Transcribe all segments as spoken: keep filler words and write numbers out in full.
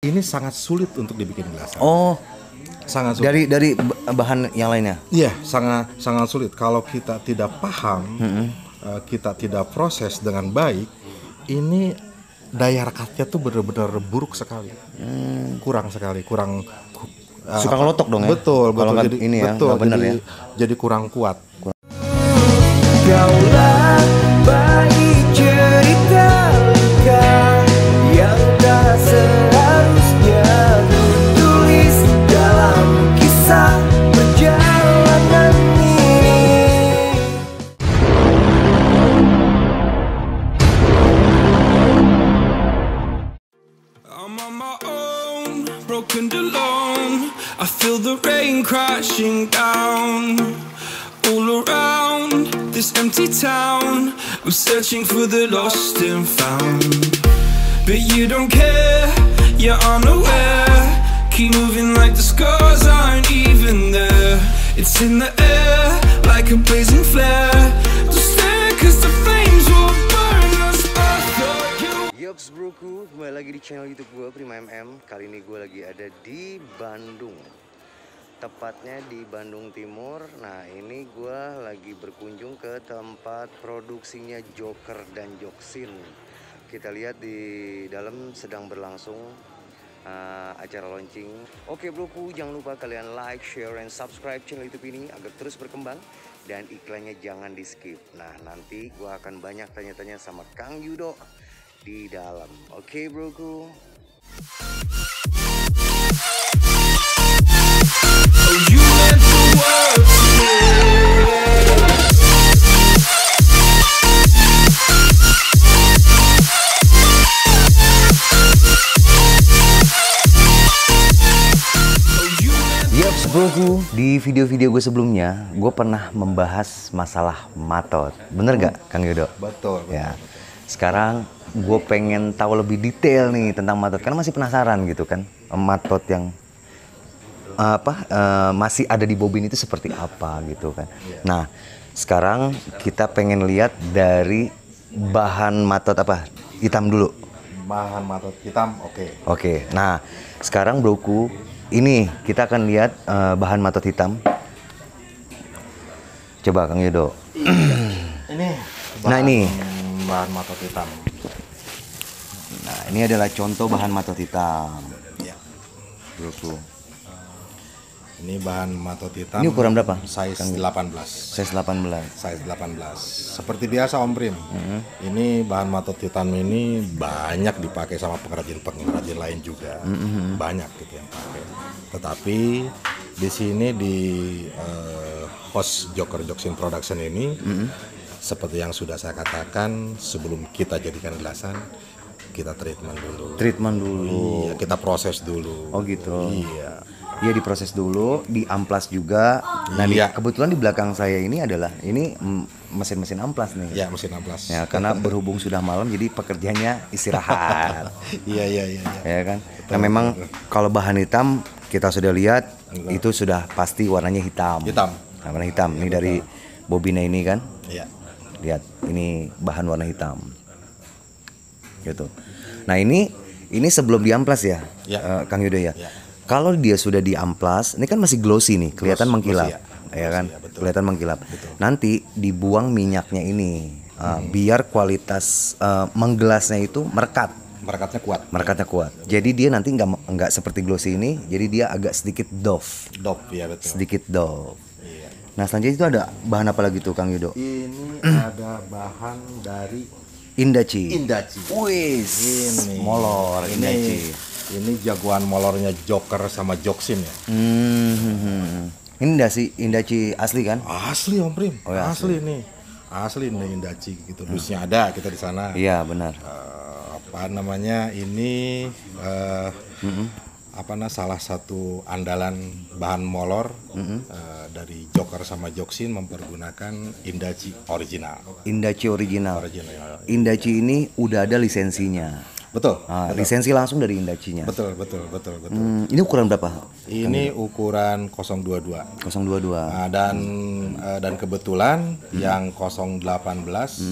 ini sangat sulit untuk dibikin gelasan. Oh, sangat sulit. Dari dari bahan yang lainnya? Iya, sangat sangat sulit. Kalau kita tidak paham, mm-hmm. uh, kita tidak proses dengan baik, ini daya rekatnya tuh benar-benar buruk sekali, hmm. kurang sekali, kurang. Uh, Suka ngelotok dong ya? Betul, betul. Kalau jadi ini ya, betul, bener jadi, ya. Jadi kurang kuat. Kurang. Kaulah bayi cerita luka yang tak seharusnya tulis dalam kisah perjalanan ini. I'm on my own, broken alone. I feel the rain crashing down all around this empty town. I'm searching for the lost and found, but you don't care, you're unaware. Keep moving like the scars aren't even there. It's in the air like a blazing flare. Don't stare cause the flames will burn us. I thought you. Yoks broku, kembali lagi di channel YouTube gue Prima M M. Kali ini gue lagi ada di Bandung, tepatnya di Bandung Timur. Nah, ini gue lagi berkunjung ke tempat produksinya Joker dan Joksin. Kita lihat di dalam sedang berlangsung uh, acara launching. Oke broku, jangan lupa kalian like, share, and subscribe channel YouTube ini agar terus berkembang. Dan iklannya jangan di skip. Nah, nanti gue akan banyak tanya-tanya sama Kang Yudo di dalam. Oke broku. You meant the world to me. Yoks broku, di video-video gue sebelumnya gue pernah membahas masalah matot. Bener gak Kang Yudo? Betul, betul. Ya. Sekarang gue pengen tahu lebih detail nih tentang matot, karena masih penasaran gitu kan, matot yang apa uh, masih ada di bobin itu seperti apa gitu kan. Nah, sekarang kita pengen lihat dari bahan matot apa? Hitam dulu. Bahan matot hitam, oke. Okay. Oke. Okay. Nah, sekarang broku, ini kita akan lihat uh, bahan matot hitam. Coba Kang Yudo. Ini. Bahan, Nah ini. Bahan matot hitam. Nah, ini adalah contoh bahan matot hitam. Ya. Broku. Ini bahan matot hitam. Ini ukuran berapa? Size delapan belas. Size delapan belas. Size delapan belas. Seperti biasa Om Prim. Mm-hmm. Ini bahan matot hitam ini banyak dipakai sama pengrajin-pengrajin lain juga. Mm-hmm. Banyak gitu yang pakai. Tetapi di sini di uh, host Joker Joksin Production ini, mm-hmm. seperti yang sudah saya katakan, sebelum kita jadikan gelasan, kita treatment dulu. Treatment dulu. Iya, kita proses dulu. Oh gitu. Iya. Iya, diproses dulu, diamplas juga. Nah, iya. di, kebetulan di belakang saya ini adalah ini mesin-mesin amplas nih. Ya, mesin amplas. Ya, karena berhubung sudah malam, jadi pekerjanya istirahat. Iya, iya, iya. Ya kan. Nah, memang kalau bahan hitam kita sudah lihat, betul. Itu sudah pasti warnanya hitam. Hitam. Nah, warna hitam. Ya, ini betul. Dari bobina ini kan. Iya. Lihat, ini bahan warna hitam. Gitu. Nah, ini ini sebelum diamplas ya, ya. Uh, Kang Yudo ya. Ya. Kalau dia sudah diamplas, ini kan masih glossy nih, kelihatan gloss, mengkilap, glossy, ya. Ya kan, ya, kelihatan mengkilap. Betul. Nanti dibuang minyaknya ini, uh, hmm. biar kualitas uh, menggelasnya itu merekat. Merekatnya kuat. Merekatnya kuat. Jadi dia nanti nggak nggak seperti glossy ini, jadi dia agak sedikit doff. Doff, ya betul. Sedikit doff. Iya. Nah, selanjutnya itu ada bahan apa lagi tuh Kang Yudo? Ini ada bahan dari Indachi. Indachi. Wis. Ini molor Indachi. Ini jagoan molornya Joker sama Joksin ya. Hmm. Ini Indachi, Indachi asli kan? Asli Om Prim. Oh, ya, asli. asli nih. Asli nih Indachi gitu. Dusnya hmm. ada kita di sana. Iya, benar. Uh, apa namanya? Ini uh, mm-hmm. apa nah salah satu andalan bahan molor mm-hmm. uh, dari Joker sama Joksin mempergunakan Indachi original. Indachi original. Original. Indachi ini udah ada lisensinya. Betul, nah, betul. Lisensi langsung dari Indachinya. Betul, betul, betul, betul. Hmm, ini ukuran berapa? Ini ukuran nol dua dua. nol dua dua. Nah, dan uh, dan kebetulan hmm. yang nol delapan belas hmm.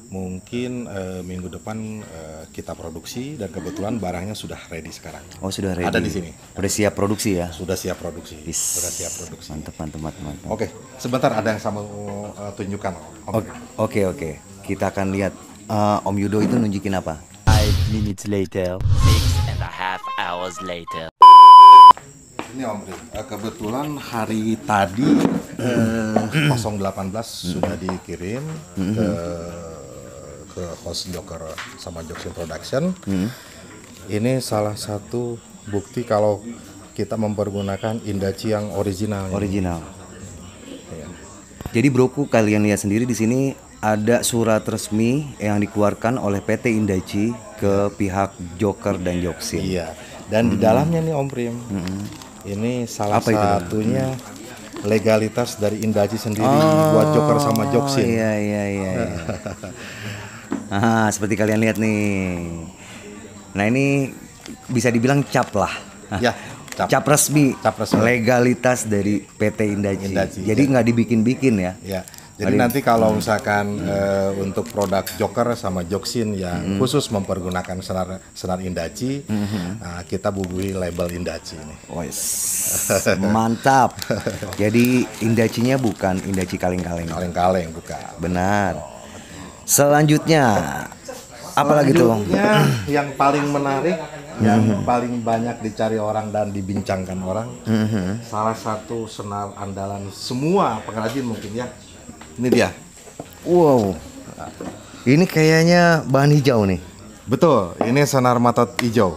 mungkin uh, minggu depan uh, kita produksi dan kebetulan barangnya sudah ready sekarang. Oh sudah ready. Ada di sini. Udah siap produksi ya? Sudah siap produksi. Is. Sudah siap produksi. Mantap mantap mantap. mantap. Oke, sebentar ada yang sama uh, tunjukkan. Om. Oke oke oke. Kita akan lihat uh, Om Yudo itu nunjukin apa. Five minutes later, six and a half hours later. Ini Om Rin, uh, kebetulan hari tadi uh, nol delapan belas sudah dikirim ke ke host Joker sama Joksin Production. Hmm. Ini salah satu bukti kalau kita mempergunakan Indachi yang original. Original. Ya. Jadi broku kalian lihat sendiri di sini ada surat resmi yang dikeluarkan oleh P T Indachi ke pihak Joker dan Joksin. Iya. Dan hmm. di dalamnya nih Om Prim, hmm. ini salah Apa satunya itu? legalitas dari Indachi sendiri oh, buat Joker sama Joksin. Iya iya iya. iya. Ah, seperti kalian lihat nih. Nah ini bisa dibilang cap lah. Ya, cap. cap resmi. Cap resmi. Legalitas dari P T Indachi. Indachi Jadi nggak ya. dibikin-bikin ya. Ya. Jadi Mari. nanti kalau misalkan hmm. uh, untuk produk Joker sama Joksin yang hmm. khusus mempergunakan senar senar Indachi, hmm. uh, kita bubuhi label Indachi ini. Oh, yes. Mantap. Jadi Indachinya bukan Indachi kaleng-kaleng. Kaleng-kaleng bukan. Benar. Selanjutnya, apalagi tuh? Yang paling menarik, mm-hmm. yang paling banyak dicari orang dan dibincangkan orang, mm-hmm. salah satu senar andalan semua pengrajin mungkin ya. Ini dia. Wow, ini kayaknya bahan hijau nih. Betul, ini senar matot hijau.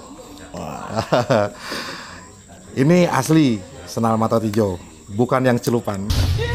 Ini asli senar matot hijau, bukan yang celupan.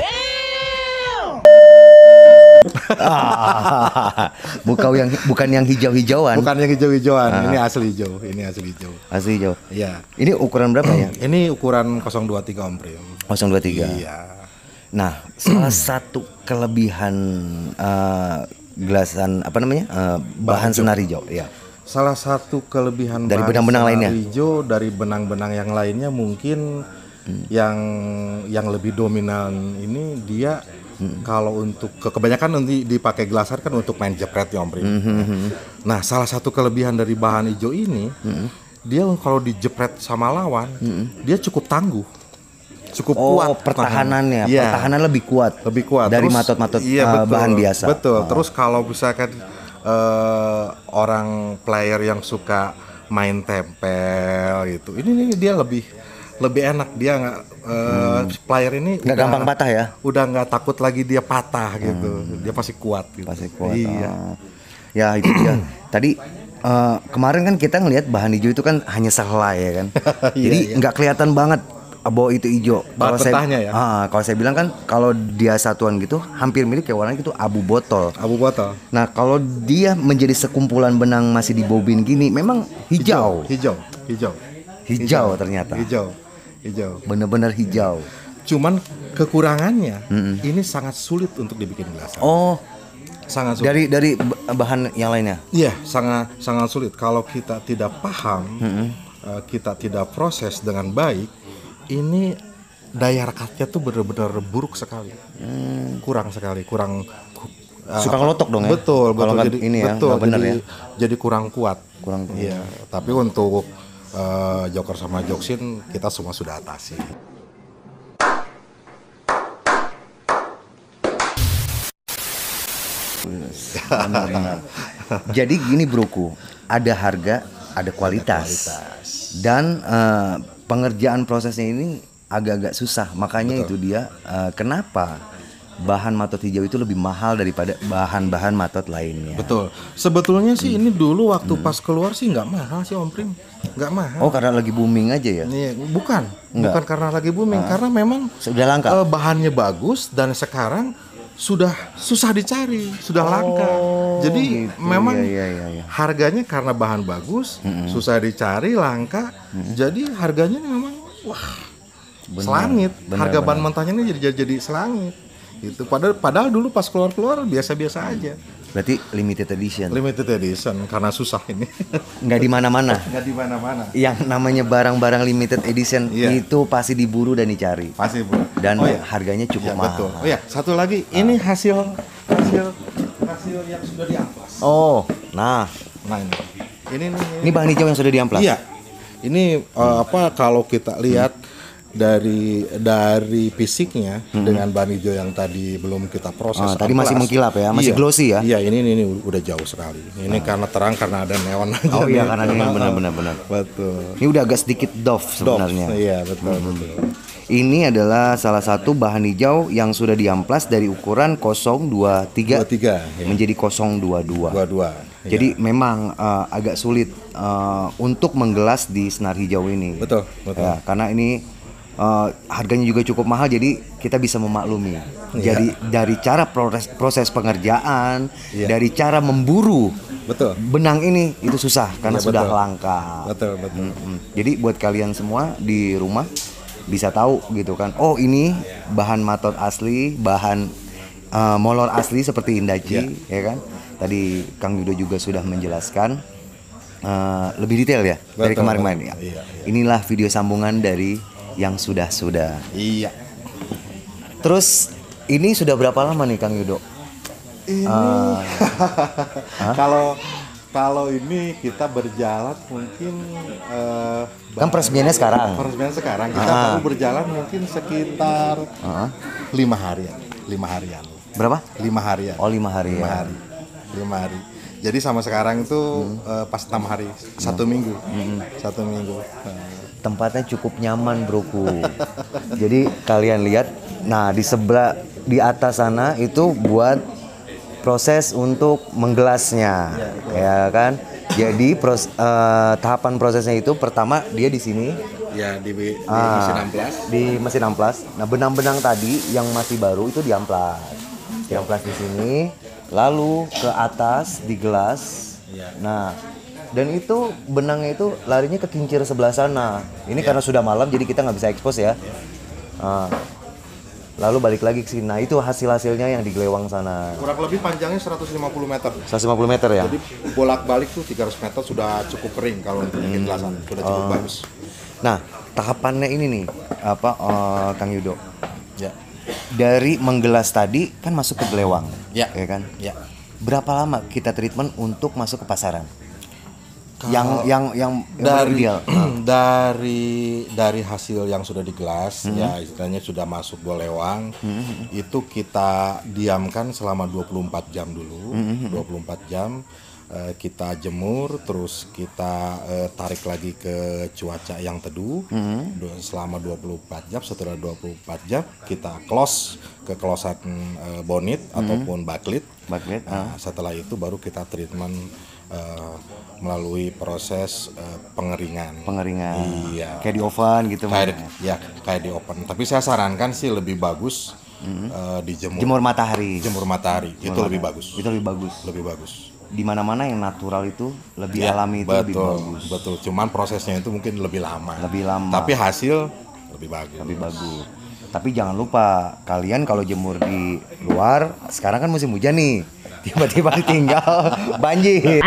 ah, bukan yang bukan yang hijau-hijauan. Bukan yang hijau-hijauan. Ah. Ini asli hijau. Ini asli hijau. Asli hijau. Iya. Ini ukuran berapa ya? Ini ukuran nol dua tiga Om Prim. nol dua tiga. Iya. Nah, salah satu kelebihan uh, gelasan apa namanya? Uh, bahan senar hijau, ya. Salah satu kelebihan dari benang-benang lainnya. Hijau dari benang-benang yang lainnya mungkin hmm. yang yang lebih dominan ini dia Hmm. kalau untuk ke kebanyakan nanti dipakai gelasan kan untuk main jepret ya Om Prim. Mm-hmm. Nah, salah satu kelebihan dari bahan hijau ini, mm-hmm. dia kalau dijepret sama lawan, mm-hmm. dia cukup tangguh, cukup oh, kuat. Pertahanannya, ya. pertahanan lebih kuat, lebih kuat dari matot-matot iya, uh, betul, bahan biasa. Betul. Oh. Terus kalau misalkan uh, orang player yang suka main tempel gitu, ini nih dia lebih lebih enak, dia nggak uh, hmm. player ini nggak gampang patah ya, udah nggak takut lagi dia patah gitu, hmm. dia pasti kuat gitu. Pasti kuat. Iya. Oh. Ya itu dia. Tadi uh, kemarin kan kita ngelihat bahan hijau itu kan hanya sehelai ya kan, jadi iya, iya. nggak kelihatan banget bahwa itu hijau. Kalau saya, ya? ah, kalau saya bilang kan kalau dia satuan gitu hampir mirip kayak warnanya itu abu botol. Abu botol. Nah kalau dia menjadi sekumpulan benang masih di bobin gini, memang hijau. Hijau, hijau, hijau, hijau, hijau ternyata. Hijau. Hijau. Bener-bener hijau. Cuman kekurangannya mm-hmm. ini sangat sulit untuk dibikin gelasan. Oh, sangat sulit. Dari dari bahan yang lainnya. Iya, sangat sangat sulit. Kalau kita tidak paham, mm-hmm. uh, kita tidak proses dengan baik, ini daya rekatnya tuh benar-benar buruk sekali. Mm. Kurang sekali, kurang. Uh, Suka ngelotok dong ya. Betul, betul. Kalau jadi ini ya, betul, bener jadi, ya. Jadi kurang kuat. Kurang kuat. Iya, tapi untuk Uh, Joker sama Joksin kita semua sudah atasi. Jadi gini broku, ada harga, ada kualitas, ada kualitas. Dan uh, pengerjaan prosesnya ini agak-agak susah. Makanya Betul. itu dia uh, kenapa bahan matot hijau itu lebih mahal daripada bahan-bahan matot lainnya. Betul. Sebetulnya sih hmm. ini dulu waktu hmm. pas keluar sih nggak mahal sih Om Prim, nggak mahal. Oh karena lagi booming aja ya? Iya, bukan, Enggak. bukan karena lagi booming, ah. karena memang sudah langka. Uh, bahannya bagus dan sekarang sudah susah dicari, sudah oh, langka. Jadi gitu. memang iya, iya, iya. harganya karena bahan bagus, hmm. susah dicari, langka. Hmm. Jadi harganya memang wah bener, selangit. Bener, Harga bener. bahan mentahnya ini jadi jadi selangit. Gitu. Padahal, padahal dulu pas keluar-keluar biasa-biasa aja. Berarti limited edition. Limited edition karena susah ini. Nggak di mana-mana. Nggak di mana-mana. Yang namanya barang-barang limited edition yeah. itu pasti diburu dan dicari. Pasti bu. Dan oh, ya. harganya cukup ya, mahal. Betul. Oh ya, satu lagi, ah. ini hasil hasil hasil hijau yang sudah diamplas. Oh, nah, Nah ini, ini nih. ini bahan hijau yang sudah diamplas. Iya. Ini uh, apa kalau kita lihat dari dari fisiknya Hmm. dengan bahan hijau yang tadi belum kita proses. Oh, tadi amplas. masih mengkilap ya, masih Iya. glossy ya? Iya, ini, ini ini udah jauh sekali. Ini karena terang karena ada neon aja. Oh iya, nih. karena ini benar-benar benar. Betul. Ini udah agak sedikit doff sebenarnya. Doff, iya betul betul. Ini adalah salah satu bahan hijau yang sudah diamplas dari ukuran nol dua tiga dua tiga ya. menjadi nol dua dua. Dua-dua. Jadi memang uh, agak sulit uh, untuk menggelas di senar hijau ini. Betul, betul. Ya, karena ini uh, harganya juga cukup mahal, jadi kita bisa memaklumi. Jadi dari cara proses proses pengerjaan, Iya. dari cara memburu Betul. benang ini itu susah karena Iya, sudah betul. langka. Betul, betul. Mm-mm. Jadi buat kalian semua di rumah bisa tahu gitu kan. Oh, ini bahan matot asli, bahan uh, molor asli seperti Indachi, ya kan? Tadi Kang Yudo juga sudah menjelaskan uh, lebih detail ya dari Betul, kemarin-kemarin ya. betul. Iya, iya. Inilah video sambungan dari yang sudah-sudah. Iya. Terus ini sudah berapa lama nih Kang Yudo? Kalau kalau ini kita berjalan mungkin eh, Kan peresmiannya sekarang. peresmian sekarang kita Ah. baru berjalan mungkin sekitar Ah. lima harian, lima harian, Berapa? lima harian. Oh, lima hari. lima ya. hari, lima hari. Jadi sama sekarang itu eh, pas enam hari, satu minggu, satu minggu. Nah, Tempatnya cukup nyaman, broku. Jadi kalian lihat, nah di sebelah di atas sana itu buat proses untuk menggelasnya, ya kan? Jadi pros, eh, tahapan prosesnya itu pertama dia di sini ya di, di ah, mesin amplas. di mesin amplas. Nah benang-benang tadi yang masih baru itu diamplas, diamplas di sini, lalu ke atas digelas. Ya. Nah dan itu benangnya itu larinya ke kincir sebelah sana. Ini karena sudah malam jadi kita nggak bisa ekspos ya. Nah, lalu balik lagi ke sini. Nah itu hasil-hasilnya yang di Glewang sana. Kurang lebih panjangnya seratus lima puluh meter. seratus lima puluh meter ya. Jadi bolak-balik tuh tiga ratus meter sudah cukup kering kalau untuk bikin gelasan, sudah cukup Oh. bagus. Nah tahapannya ini nih apa eh, Kang Yudo? Ya. Dari menggelas tadi kan masuk ke Glewang, Ya. ya kan? Ya. Berapa lama kita treatment untuk masuk ke pasaran? Kalau yang yang yang yang dari ideal. dari dari hasil yang sudah digelas ya istilahnya sudah masuk bolewang itu kita diamkan selama dua puluh empat jam dulu. dua puluh empat jam eh, kita jemur, terus kita eh, tarik lagi ke cuaca yang teduh Du- selama dua puluh empat jam. Setelah dua puluh empat jam kita close ke closean eh, bonit ataupun backlit. Backlit, Nah, setelah itu baru kita treatment eh, melalui proses eh, pengeringan. Pengeringan. Iya. Kayak di oven gitu. Kayak Mas. di- ya kayak di oven. Tapi saya sarankan sih lebih bagus eh, dijemur. Jemur matahari. Jemur matahari itu Jemur lebih matahari. bagus. Itu lebih bagus. Lebih bagus. Di mana-mana yang natural itu lebih Ya, alami itu lebih betul, bagus. betul. Cuman prosesnya itu mungkin lebih lama. Lebih lama. Tapi hasil lebih bagus. Lebih bagus. Tapi jangan lupa kalian kalau jemur di luar, sekarang kan musim hujan nih. Tiba-tiba ditinggal banjir.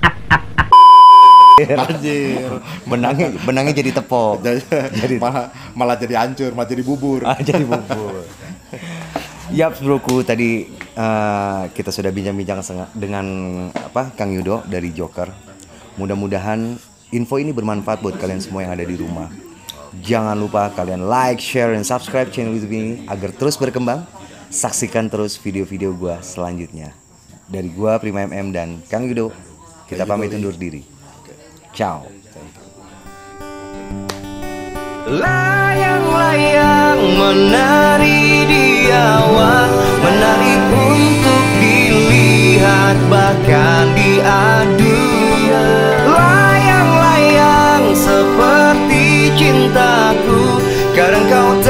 Anjir. Benangnya benangnya jadi tepok. jadi, Jadi malah malah jadi hancur, malah jadi bubur. Ah, jadi bubur. Yap, broku, tadi eh, kita sudah bincang-bincang senga- dengan apa Kang Yudo dari Joker. Mudah-mudahan info ini bermanfaat buat kalian semua yang ada di rumah. Jangan lupa kalian like, share, dan subscribe channel YouTube ini agar terus berkembang. Saksikan terus video-video gua selanjutnya. Dari gua Prima M M dan Kang Yudo, kita pamit undur diri. Ciao. Layang-layang menari di awan, menari untuk dilihat bahkan diadu. Layang-layang seperti cintaku, kadang kau